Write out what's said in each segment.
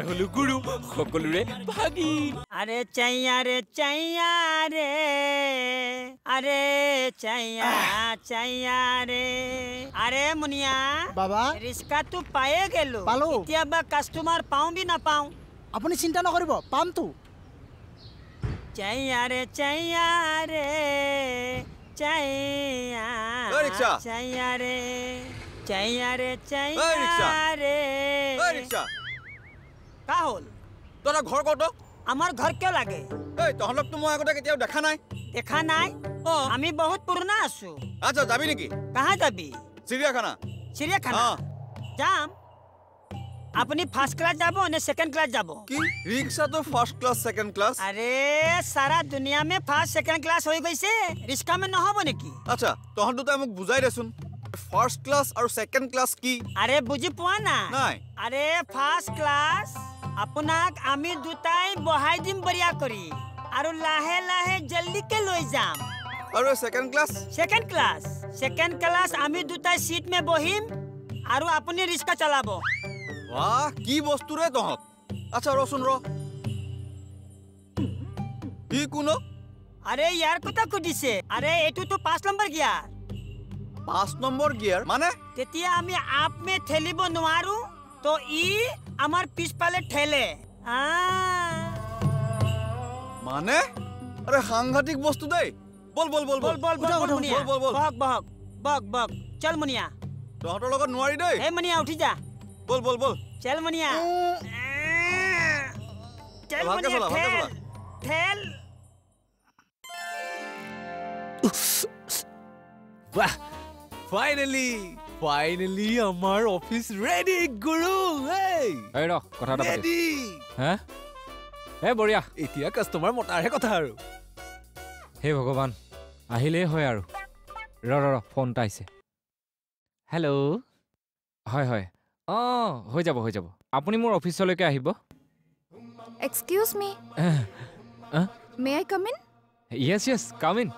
হলো গুৰু সকলোৰে ভাগিন আরে চাইয়া রে আরে চাইয়া রে আরে মুনিয়া বাবা রিস্কা তো পায়ে গেল পালো এতিয়া বা কাস্টমার পাও বি না পাও আপুনি চিন্তা নকৰিব পাম তো চাইয়া রে চাইয়া রে কা হল তোরা ঘর কত আমার ঘর কেউ লাগে এই তহলক তো মই আগতে কেতিয়াও দেখা নাই দেখা নাই আমি বহুত পুরনা আছো আচ্ছা যাবি নেকি কাহা যাবি চিড়িয়াখানা যাম আপনি ফার্স্ট ক্লাস যাব না সেকেন্ড ক্লাস যাব কি রিক্সা তো ফার্স্ট ক্লাস সেকেন্ড ক্লাস আরে সারা দুনিয়া में ফার্স্ট সেকেন্ড ক্লাস হৈ গৈছে রিস্কা में নহব নেকি আচ্ছা তহন দুটা মোক বুজাই দেচোন ফার্স্ট ক্লাস আর সেকেন্ড ক্লাস কি আরে বুঝি পোৱা না নাই আরে ফার্স্ট ক্লাস আপোনাক আমি দুটাই বহাই দিম বৰিয়া কৰি আৰু লাহে লাহে জলদি কে লৈ যাম আৰু সেকেন্ড ক্লাস আমি দুটাই সিট में বহিম আৰু আপুনি ৰিস্কা চলাব वाह की বস্তু রে তহত আচ্ছা রসুন র কি কোনো আরে ইয়ার কথা কুদিছে আরে এটু তো 5 নম্বৰ গিয়ার 5 নম্বৰ গিয়ার মানে তেতিয়া আমি আপ মে ঠেলিব নোৱাৰো তো ই আমার পিছপালে ঠেলে মানে আরে সাংঘাতিক বস্তু দেই বল বল বল বল বল বল মুনিয়া বক চল মুনিয়া তহতৰ লগত নোৱাৰি দেই এ মুনিয়া উঠি যা বল বল বল चल मुनिया चल मुनिया ठेल वाह फाइनली আমার অফিস রেডি গুৰু এই ৰ কথা এটা পাতি হে বঢ়িয়া এতিয়া কাস্টমাৰ মতাৰহে কথা আৰু হে ভগৱান আহিলেই হয় আৰু ৰ ফোনটা আহিছে হেল্ল' হয় হৈ যাব আপুনি মোৰ অফিচলৈকে আহিব excuse me may I come in yes come in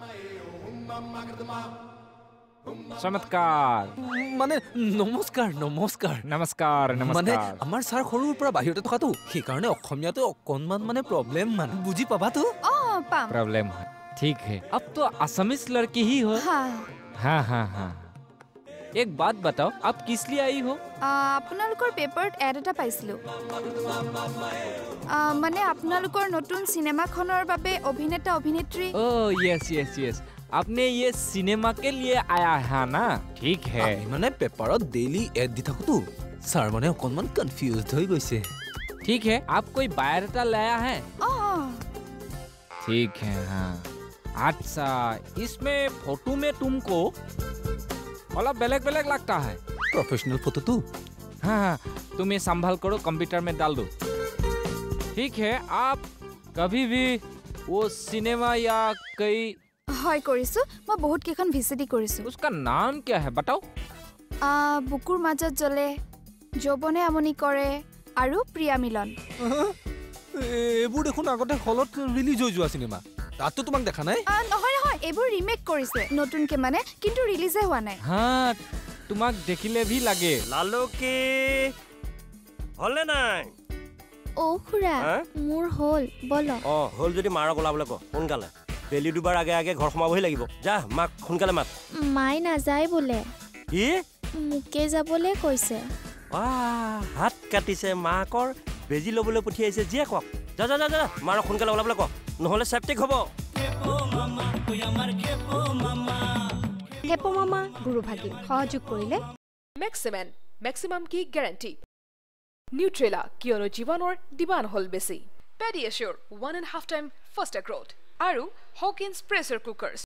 চমৎকাৰ মানে নমস্কাৰ মানে আমাৰ ছাৰ সৰুৰ পৰা বাহিৰতে থকাটো সেইকাৰণে অসমীয়াটো অকণমান মানে প্ৰব্লেম মানে বুজি পাবাতো পাম प्रॉब्लम है ठीक है अब तो असमीज लड़की ही हो हाँ एक बात बताओ आप किस लिए आई हो আপোনালোকৰ পেপাৰত এড এটা পাইছিলো মানে আপোনালোকৰ নতুন সিনেমাখনৰ বাবে অভিনেতা অভিনেত্ৰী ओह यस आपने ये सिनेमा के लिए आया है ना ठीक है মানে পেপাৰত ডেইলি এড দি থাকোতো ছাৰ মানে অকণমান কনফিউজড হৈ গৈছে ठीक है आप कोई बायोडाटा लाया है ठीक है हाँ अच्छा इसमें फोटो में तुमको अलग बेलेग लगता है प्रोफेशनल फोटो तो हाँ तुम ये संभाल करो कंप्यूटर में डाल दो ठीक है आप कभी भी वो सिनेमा या कई হয় কৰিছো মই বহুত কেখন ভিজিট কৰিছো उसका नाम क्या है बताओ বুকুৰ মাজত জ্বলে যৌবনে আমনি কৰে আৰু প্ৰিয়া মিলন এইবোৰ দেখোন আগতে হলত ৰিলিজ হৈ যোৱা সিনেমা তাতো তোমাক দেখা নাই নহয় এইবোৰ ৰিমেক কৰিছে নতুনকে মানে কিন্তু ৰিলিজে হোৱা নাই हाँ তোমাক দেখিলে भी লাগে লালুকি হলে নাই ও খুৰা মোৰ হল বলো হল যদি মাৰক ওলাবলৈ ক সোনকালে বেলি দুবাৰ আগে আগে ঘৰ সোমাবহি লাগিব যা মাক সোনকালে মাত মাই নাযায় বোলে কি মুকে যাবলৈ কৈছে হাত কাটিছে মাকৰ বেজি ল'বলৈ পঠিয়াইছে যিয়ে কওক যা মাৰক সোনকালে ওলাবলৈ ক নহ'লে চেপ্টিক হ'ব হেপো মামা গুৰু ভাগি সহযোগ কৰিলে মেক্সিমাম কি গ্যাৰান্টি নিউট্ৰেলা কিয়নো জীৱনৰ দিবান হল বেছি পেডিয়াশ্যোৰ 1.5 টাইম ফাষ্টাৰ গ্ৰোথ আৰু হকিন্স প্ৰেছাৰ কুকাৰ্ছ